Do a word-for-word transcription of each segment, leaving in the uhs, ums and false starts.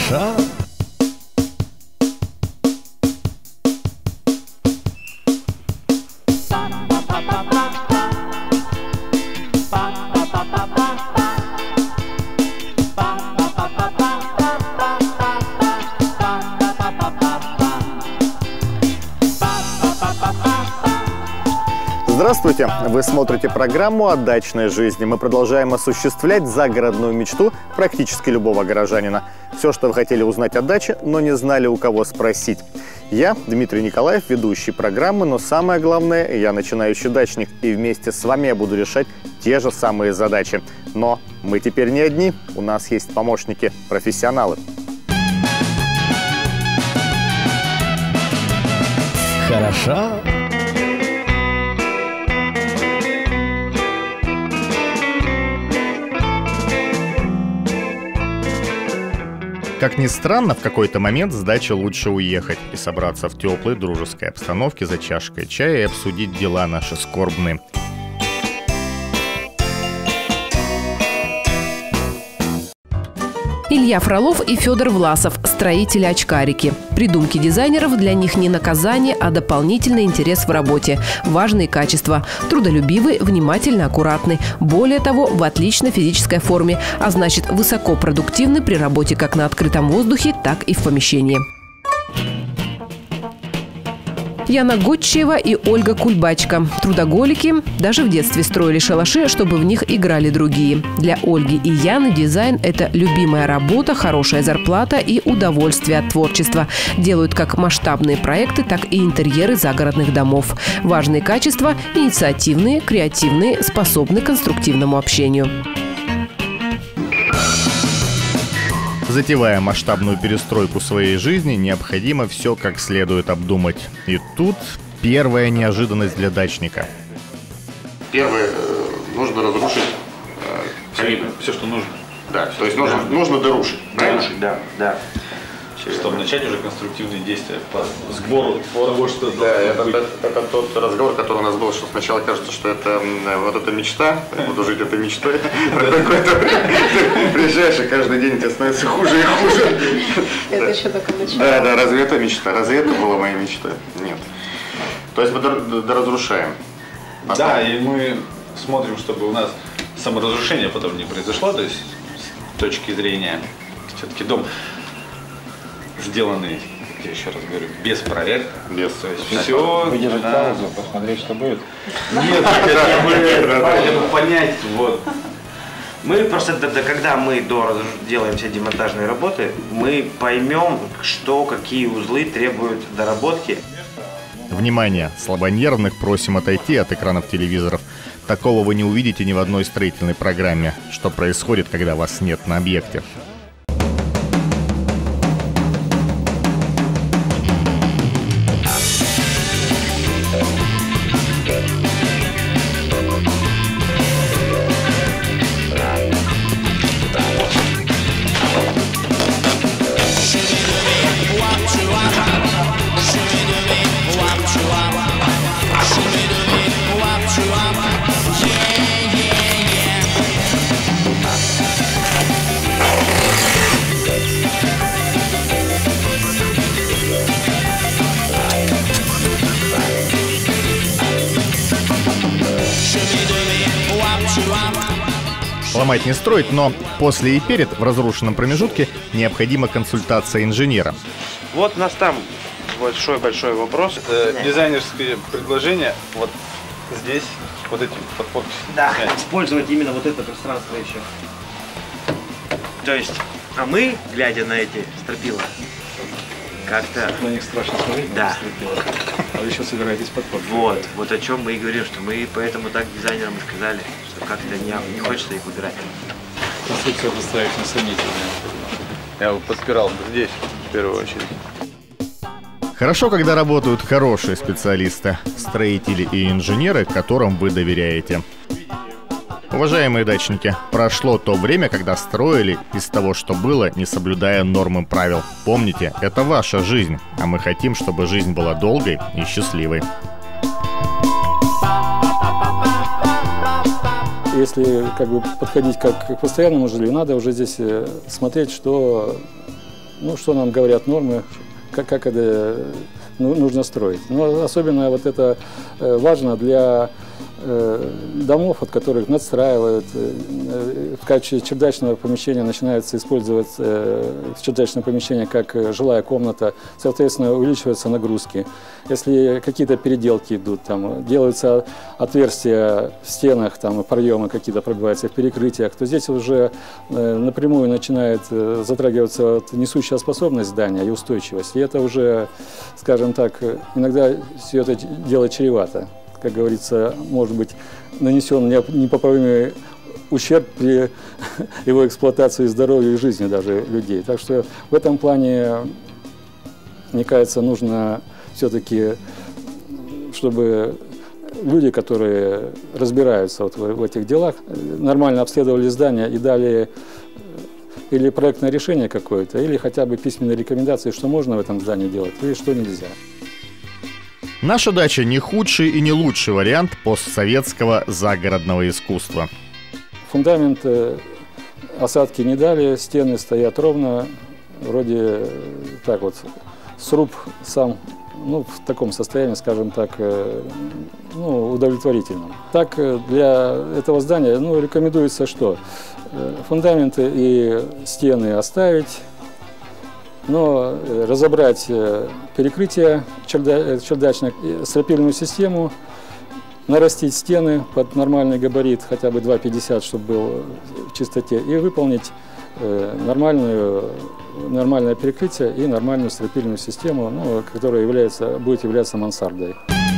Хорошо. Здравствуйте! Вы смотрите программу о дачной жизни. Мы продолжаем осуществлять загородную мечту практически любого горожанина. Все, что вы хотели узнать о даче, но не знали, у кого спросить. Я, Дмитрий Николаев, ведущий программы, но самое главное, я начинающий дачник. И вместе с вами я буду решать те же самые задачи. Но мы теперь не одни, у нас есть помощники, профессионалы. Хорошо. Как ни странно, в какой-то момент с дачи лучше уехать и собраться в теплой дружеской обстановке за чашкой чая и обсудить дела наши скорбные. Илья Фролов и Федор Власов – строители-очкарики. Придумки дизайнеров для них не наказание, а дополнительный интерес в работе. Важные качества – трудолюбивый, внимательно, аккуратный. Более того, в отличной физической форме, а значит, высокопродуктивны при работе как на открытом воздухе, так и в помещении. Яна Готчева и Ольга Кульбачка. Трудоголики даже в детстве строили шалаши, чтобы в них играли другие. Для Ольги и Яны дизайн – это любимая работа, хорошая зарплата и удовольствие от творчества. Делают как масштабные проекты, так и интерьеры загородных домов. Важные качества – инициативные, креативные, способны к конструктивному общению. Затевая масштабную перестройку своей жизни, необходимо все как следует обдумать. И тут первая неожиданность для дачника. Первое, нужно разрушить все, все, что нужно. Да, то есть нужно, да. нужно дорушить. Дорушить, да, да. Чтобы начать уже конструктивные действия по сбору того, что... Да, это, это, это тот разговор, который у нас был, что сначала кажется, что это вот эта мечта, я буду жить этой мечтой, приезжаешь, и каждый день тебе становится хуже и хуже. Это еще только начало. Да, да, разве это мечта? Разве это была моя мечта? Нет. То есть мы доразрушаем. Да, и мы смотрим, чтобы у нас саморазрушение потом не произошло, то есть с точки зрения все-таки дом сделанный, я еще раз говорю, без проекта, без, то есть все. Выдержать паузу, посмотреть, что будет. Нет, хотя бы понять, вот. Мы просто, когда мы делаем все демонтажные работы, мы поймем, что, какие узлы требуют доработки. Внимание! Слабонервных просим отойти от экранов телевизоров. Такого вы не увидите ни в одной строительной программе. Что происходит, когда вас нет на объекте. Ломать не строить, но после и перед в разрушенном промежутке необходима консультация инженера. Вот у нас там большой-большой вопрос. Это дизайнерские предложения вот здесь, вот эти под подписью. Да, использовать именно вот это пространство еще. То есть, а мы, глядя на эти стропила, как-то... На них страшно смотреть, да. А вы еще собираетесь под подписью. Вот, вот о чем мы и говорим, что мы поэтому так дизайнерам и сказали, что как-то не, не хочется их убирать. Конструкция достаточно сомнительная. Я подпирал здесь, в первую очередь. Хорошо, когда работают хорошие специалисты, строители и инженеры, которым вы доверяете. Уважаемые дачники, прошло то время, когда строили из того, что было, не соблюдая нормы правил. Помните, это ваша жизнь, а мы хотим, чтобы жизнь была долгой и счастливой. Если как бы подходить как к постоянному жилью, надо уже здесь смотреть, что ну, что нам говорят нормы, как, как это ну, нужно строить. Но особенно вот это э, важно для э, домов, от которых надстраивают, э, в качестве чердачного помещения начинается использовать э, чердачное помещение как жилая комната, соответственно, увеличиваются нагрузки. Если какие-то переделки идут, там, делаются отверстия в стенах, там, проемы какие-то пробиваются в перекрытиях, то здесь уже э, напрямую начинает э, затрагиваться вот, несущая способность здания и устойчивость. И это уже, скажем так, иногда все это дело чревато. Как говорится, может быть нанесен непоправимый ущерб при его эксплуатации здоровья и жизни даже людей. Так что в этом плане, мне кажется, нужно все-таки, чтобы люди, которые разбираются вот в, в этих делах, нормально обследовали здание и дали или проектное решение какое-то, или хотя бы письменные рекомендации, что можно в этом здании делать, или что нельзя. Наша дача не худший и не лучший вариант постсоветского загородного искусства. Фундамент э, осадки не дали, стены стоят ровно, вроде э, так вот, сруб сам, ну, в таком состоянии, скажем так, э, ну, удовлетворительном. Так, э, для этого здания, ну, рекомендуется что? Э, фундаменты и стены оставить, но разобрать перекрытие чердачное, стропильную систему, нарастить стены под нормальный габарит, хотя бы два пятьдесят, чтобы был в чистоте, и выполнить нормальную, нормальное перекрытие и нормальную стропильную систему, ну, которая является, будет являться мансардой.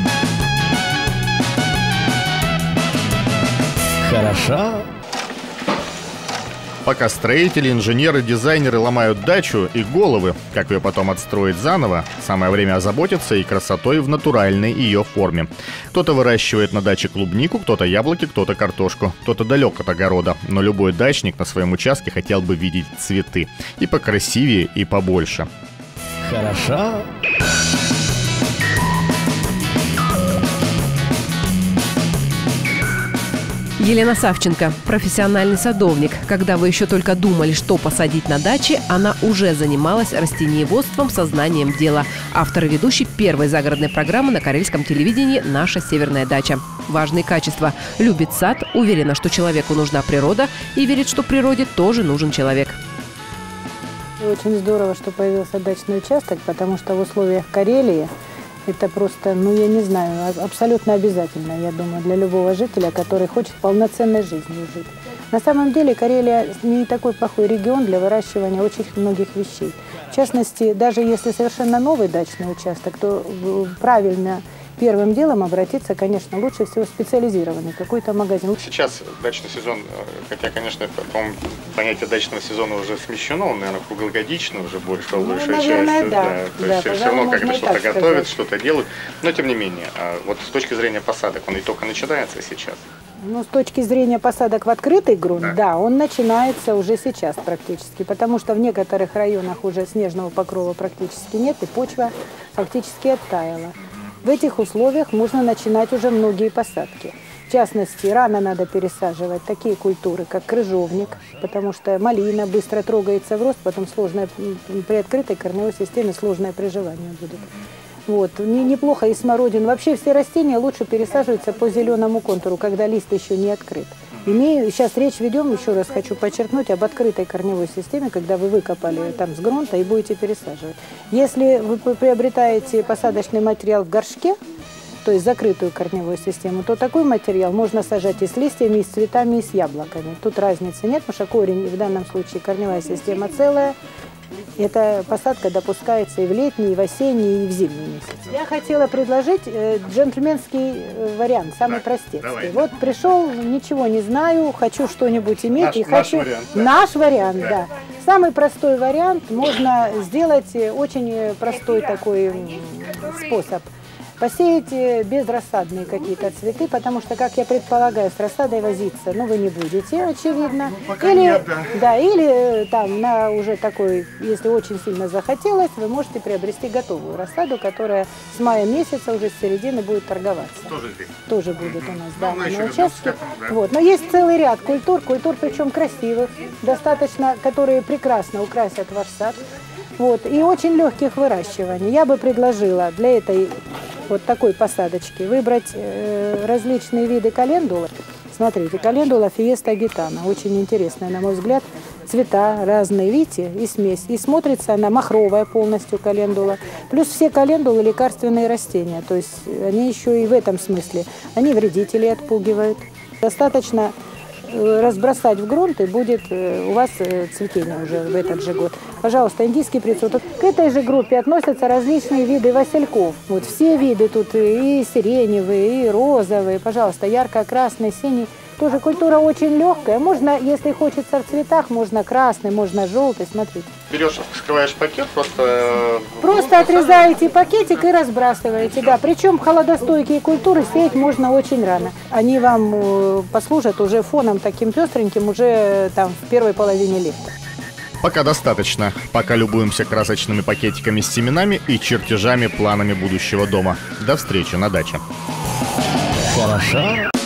Хороша. Пока строители, инженеры, дизайнеры ломают дачу и головы, как ее потом отстроить заново, самое время озаботиться и красотой в натуральной ее форме. Кто-то выращивает на даче клубнику, кто-то яблоки, кто-то картошку, кто-то далек от огорода. Но любой дачник на своем участке хотел бы видеть цветы. И покрасивее, и побольше. Хороша. Елена Савченко – профессиональный садовник. Когда вы еще только думали, что посадить на даче, она уже занималась растениеводством сознанием дела. Автор и ведущий первой загородной программы на карельском телевидении «Наша северная дача». Важные качества. Любит сад, уверена, что человеку нужна природа и верит, что природе тоже нужен человек. Очень здорово, что появился дачный участок, потому что в условиях Карелии это просто, ну я не знаю, абсолютно обязательно, я думаю, для любого жителя, который хочет полноценной жизнью жить. На самом деле Карелия не такой плохой регион для выращивания очень многих вещей. В частности, даже если совершенно новый дачный участок, то правильно первым делом обратиться, конечно, лучше всего в специализированный какой-то магазин. Сейчас дачный сезон, хотя, конечно, по-моему, понятие дачного сезона уже смещено, он, наверное, круглогодично уже больше, ну, большая наверное, часть. Да, да, то да, есть все равно как-то что-то готовят, что-то делают. Но, тем не менее, вот с точки зрения посадок, он и только начинается сейчас. Ну, с точки зрения посадок в открытый грунт, да. да, он начинается уже сейчас практически, потому что в некоторых районах уже снежного покрова практически нет, и почва фактически оттаяла. В этих условиях можно начинать уже многие посадки. В частности, рано надо пересаживать такие культуры, как крыжовник, потому что малина быстро трогается в рост, потом сложное, при открытой корневой системе сложное приживание будет. Вот. Неплохо и смородину. Вообще все растения лучше пересаживаются по зеленому контуру, когда лист еще не открыт. Имею, сейчас речь ведем, еще раз хочу подчеркнуть, об открытой корневой системе, когда вы выкопали там с грунта и будете пересаживать. Если вы приобретаете посадочный материал в горшке, то есть закрытую корневую систему, то такой материал можно сажать и с листьями, и с цветами, и с яблоками. Тут разницы нет, потому что корень, в данном случае корневая система целая. Эта посадка допускается и в летний, и в осенний, и в зимний месяц. Я хотела предложить э, джентльменский э, вариант, самый да, простецкий. Давайте. Вот пришел, ничего не знаю, хочу что-нибудь иметь. Наш, и наш хочу... вариант. Да. Наш вариант, да. да. Самый простой вариант, можно сделать очень простой такой способ. Посеять безрассадные какие-то цветы, потому что, как я предполагаю, с рассадой возиться, ну, вы не будете, очевидно. Ну, пока или, нет, да. да, или там на уже такой, если очень сильно захотелось, вы можете приобрести готовую рассаду, которая с мая месяца уже с середины будет торговаться. Тоже здесь. Тоже будет у нас, да, ну, на еще участке. Этому, да. Вот. Но есть целый ряд культур, культур причем красивых, достаточно, которые прекрасно украсят ваш сад. Вот, и очень легких выращиваний. Я бы предложила для этой вот такой посадочки выбрать э, различные виды календулы. Смотрите, календула Фиеста гитана. Очень интересная, на мой взгляд. Цвета разные, видите, и смесь. И смотрится она махровая полностью календула. Плюс все календулы лекарственные растения. То есть они еще и в этом смысле. Они вредителей отпугивают. Достаточно разбросать в грунт, и будет у вас цветение уже в этот же год. Пожалуйста, индийский прицветок. К этой же группе относятся различные виды васильков. Вот все виды тут и сиреневые, и розовые. Пожалуйста, ярко-красный, синий. Тоже культура очень легкая. Можно, если хочется в цветах, можно красный, можно желтый. Смотрите. Берешь, вскрываешь пакет, просто... Просто отрезаете пакетик и разбрасываете. Да, причем холодостойкие культуры сеять можно очень рано. Они вам послужат уже фоном таким пестреньким уже там в первой половине лета. Пока достаточно. Пока любуемся красочными пакетиками с семенами и чертежами, планами будущего дома. До встречи на даче. Хороша.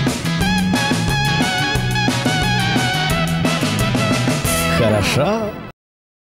Хороша.